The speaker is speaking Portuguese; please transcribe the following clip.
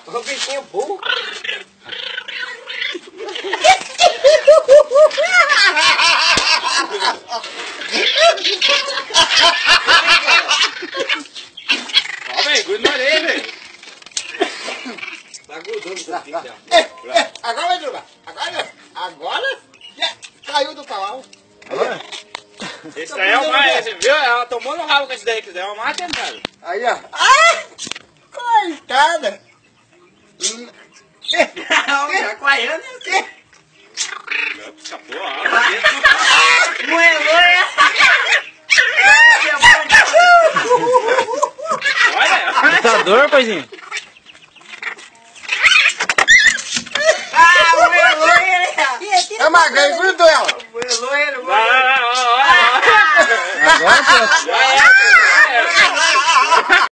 O bichinho burro. Ó, velho, gruda na orelha, velho. Tá grudando no bicho. Agora vai jogar. Agora caiu do cavalo. Esse daí é o mais, você viu? Ela tomou no rabo com esse daí, que esse daí é uma máquina, cara. Aí, ó. Ai! Coitada! Tá coaiando o quê? Escapou, ó. Moelou, Olha! Tá dor, paizinho? Ah, moelou ele! É uma gangue, grudou ela. Moelou ele, Vai, vai, vai, vai, vai. Agora, Já é.